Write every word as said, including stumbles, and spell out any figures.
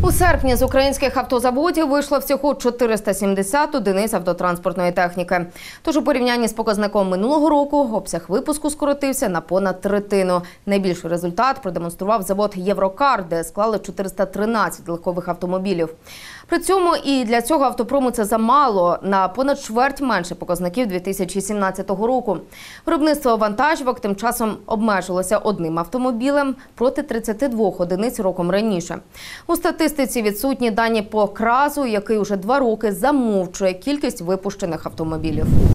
У серпні з українських автозаводів вийшло всього чотириста сімдесят одиниць автотранспортної техніки. Тож у порівнянні з показником минулого року обсяг випуску скоротився на понад третину. Найбільший результат продемонстрував завод «Єврокар», де склали чотириста тринадцять легкових автомобілів. При цьому і для цього автопрому це замало, на понад чверть менше показників дві тисячі сімнадцятого року. Виробництво вантажівок тим часом обмежилося одним автомобілем проти тридцяти двох одиниць роком раніше. У статистиці відсутні дані по КРАЗу, який уже два роки замовчує кількість випущених автомобілів.